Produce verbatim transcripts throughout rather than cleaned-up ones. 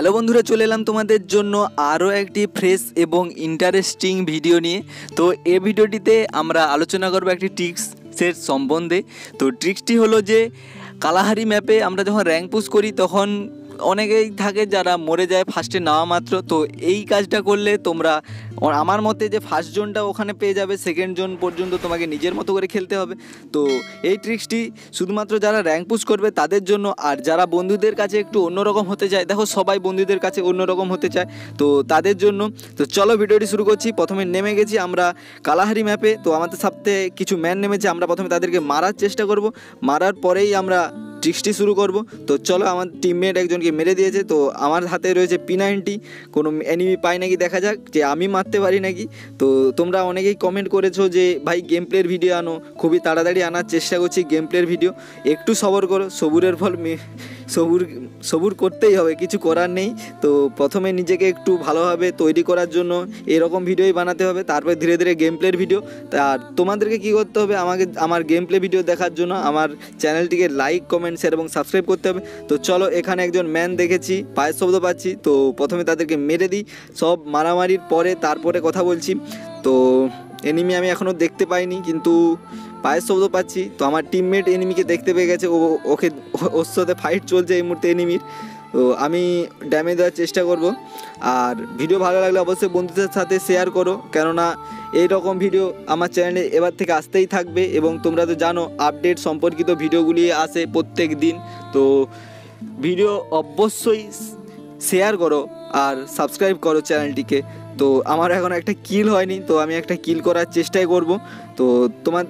Hello বন্ধুরা, চলে এলাম তোমাদের জন্য আরও একটি ফ্রেশ এবং ইন্টারেস্টিং ভিডিও নিয়ে। তো এই ভিডিওটিতে আমরা আলোচনা করব একটি ট্রিক্সের সম্বন্ধে। তো ট্রিক্সটি হলো যে কালাহারি ম্যাপে আমরা যখন র্যাঙ্ক পুশ করি তখন অনেকেই থাকে যারা মরে যায় ফার্স্টে নেওয়া মাত্র। তো এই কাজটা করলে তোমরা আমার মতে যে ফার্স্ট জোনটা ওখানে পেয়ে যাবে, সেকেন্ড জোন পর্যন্ত তোমাকে নিজের মতো করে খেলতে হবে। তো এই ট্রিক্সটি শুধুমাত্র যারা র্যাঙ্ক পুশ করবে তাদের জন্য, আর যারা বন্ধুদের কাছে একটু অন্যরকম হতে চায়, দেখো সবাই বন্ধুদের কাছে অন্যরকম হতে চায়, তো তাদের জন্য। তো চলো ভিডিওটি শুরু করছি। প্রথমে নেমে গেছি আমরা কালাহারি ম্যাপে। তো আমাদের সাথে কিছু ম্যান নেমেছে, আমরা প্রথমে তাদেরকে মারার চেষ্টা করব, মারার পরেই আমরা ট্রিক্সটি শুরু করব। তো চলো, আমার টিমমেট একজনকে মেরে দিয়েছে, তো আমার হাতে রয়েছে পি নাইনটি। কোনো এনিমি পাই নাকি দেখা যাক, যে আমি মারতে পারি নাকি। তো তোমরা অনেকেই কমেন্ট করেছো যে ভাই গেম প্লের ভিডিও আনো, খুবই তাড়াতাড়ি আনার চেষ্টা করছি গেম প্লের ভিডিও, একটু সবর করো। সবুরের ফল সবুর সবুর করতেই হবে, কিছু করার নেই। তো প্রথমে নিজেকে একটু ভালোভাবে তৈরি করার জন্য এরকম ভিডিওই বানাতে হবে, তারপর ধীরে ধীরে গেম প্লের ভিডিও। আর তোমাদেরকে কী করতে হবে, আমাকে আমার গেম প্লে ভিডিও দেখার জন্য আমার চ্যানেলটিকে লাইক, কমেন্ট, শেয়ার এবং সাবস্ক্রাইব করতে হবে। তো চলো, এখানে একজন ম্যান দেখেছি, পায়ের শব্দ পাচ্ছি, তো প্রথমে তাদেরকে মেরে দিই। সব মারামারির পরে তারপরে কথা বলছি। তো এনিমি আমি এখনও দেখতে পাইনি, কিন্তু পায়ের শব্দ পাচ্ছি। তো আমার টিমমেট এনিমিকে দেখতে পেয়ে গেছে, ও ওকে ওর সাথে ফাইট চলছে এই মুহূর্তে এনিমির। তো আমি ড্যামেজ দেওয়ার চেষ্টা করব। আর ভিডিও ভালো লাগলে অবশ্যই বন্ধুদের সাথে শেয়ার করো, কেননা এই রকম ভিডিও আমার চ্যানেলে এবার থেকে আসতেই থাকবে। এবং তোমরা তো জানো আপডেট সম্পর্কিত ভিডিওগুলি আসে প্রত্যেক দিন। তো ভিডিও অবশ্যই শেয়ার করো আর সাবস্ক্রাইব করো চ্যানেলটিকে। তো আমার এখন একটা কিল হয়নি, তো আমি একটা কিল করার চেষ্টাই করব। তো তোমার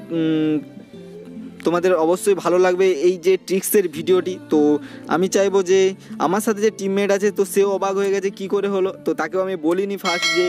তোমাদের অবশ্যই ভালো লাগবে এই যে ট্রিক্সের ভিডিওটি। তো আমি চাইবো যে আমার সাথে যে টিমমেট আছে, তো সেও অবাক হয়ে গেছে কি করে হলো। তো তাকেও আমি বলিনি ফার্স্ট যে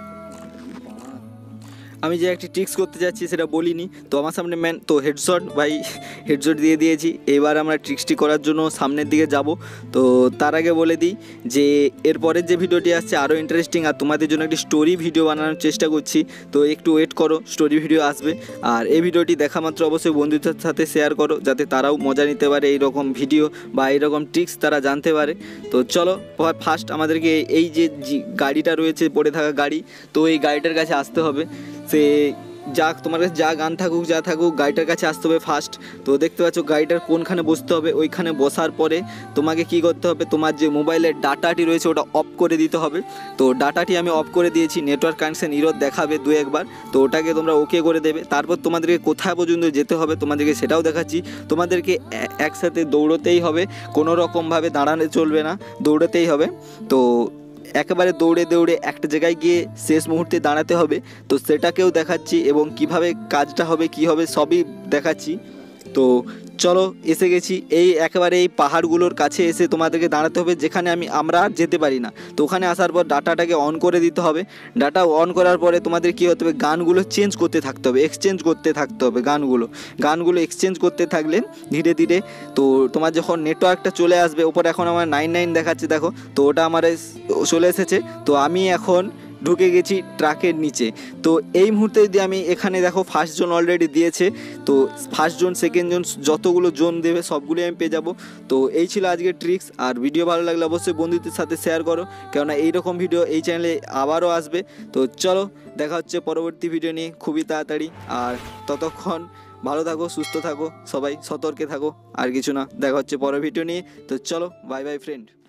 আমি যে একটি ট্রিক্স করতে যাচ্ছি সেটা বলিনি। তো আমার সামনে ম্যান, তো হেডশট ভাই, হেডশট দিয়ে দিয়েছি। এবার আমরা ট্রিক্সটি করার জন্য সামনের দিকে যাব। তো তার আগে বলে দিই যে এরপরের যে ভিডিওটি আসছে আরও ইন্টারেস্টিং, আর তোমাদের জন্য একটি স্টোরি ভিডিও বানানোর চেষ্টা করছি। তো একটু ওয়েট করো, স্টোরি ভিডিও আসবে। আর এই ভিডিওটি দেখা মাত্র অবশ্যই বন্ধুদের সাথে শেয়ার করো, যাতে তারাও মজা নিতে পারে এই রকম ভিডিও বা এই রকম ট্রিক্স তারা জানতে পারে। তো চলো, ফার্স্ট আমাদেরকে এই যে গাড়িটা রয়েছে পড়ে থাকা গাড়ি, তো এই গাড়িটার কাছে আসতে হবে। সে যা তোমার কাছে যা গান থাকুক যা থাকুক, গাড়িটার কাছে আসতে হবে ফার্স্ট। তো দেখতে পাচ্ছ গাড়িটার কোনখানে বসতে হবে, ওইখানে বসার পরে তোমাকে কি করতে হবে, তোমার যে মোবাইলের ডাটাটি রয়েছে ওটা অফ করে দিতে হবে। তো ডাটাটি আমি অফ করে দিয়েছি, নেটওয়ার্ক কানেকশন ইরর দেখাবে দু একবার, তো ওটাকে তোমরা ওকে করে দেবে। তারপর তোমাদেরকে কোথায় পর্যন্ত যেতে হবে তোমাদেরকে সেটাও দেখাচ্ছি। তোমাদেরকে একসাথে দৌড়তেই হবে, কোনো রকমভাবে দাঁড়ানো চলবে না, দৌড়াতেই হবে। তো একেবারে দৌড়ে দৌড়ে একটা জায়গায় গিয়ে শেষ মুহূর্তে দাঁড়াতে হবে। তো সেটাকেও দেখাচ্ছি এবং কিভাবে কাজটা হবে কি হবে সবই দেখাচ্ছি। তো চলো, এসে গেছি এই একেবারে এই পাহাড়গুলোর কাছে এসে তোমাদেরকে দাঁড়াতে হবে, যেখানে আমি আমরা যেতে পারি না। তো ওখানে আসার পর ডাটাটাকে অন করে দিতে হবে। ডাটা অন করার পরে তোমাদের কী হতে হবে, গানগুলো চেঞ্জ করতে থাকতে হবে, এক্সচেঞ্জ করতে থাকতে হবে গানগুলো গানগুলো এক্সচেঞ্জ করতে থাকলে ধীরে ধীরে তো তোমার যখন নেটওয়ার্কটা চলে আসবে, ওপর এখন আমার নাইন নাইন দেখাচ্ছে দেখো, তো ওটা আমার চলে এসেছে। তো আমি এখন ঢুকে গেছি ট্রাকের নিচে। তো এই মুহূর্তে যদি আমি এখানে দেখো ফার্স্ট জোন অলরেডি দিয়েছে, তো ফার্স্ট জোন সেকেন্ড জোন যতগুলো জোন দেবে সবগুলোই আমি পেয়ে যাবো। তো এই ছিল আজকের ট্রিক্স। আর ভিডিও ভালো লাগলে অবশ্যই বন্ধুদের সাথে শেয়ার করো, কেননা এইরকম ভিডিও এই চ্যানেলে আবারও আসবে। তো চলো, দেখা হচ্ছে পরবর্তী ভিডিও নিয়ে খুবই তাড়াতাড়ি। আর ততক্ষণ ভালো থাকো, সুস্থ থাকো, সবাই সতর্কে থাকো, আর কিছু না। দেখা হচ্ছে পরের ভিডিও নিয়ে। তো চলো, বাই বাই ফ্রেন্ড।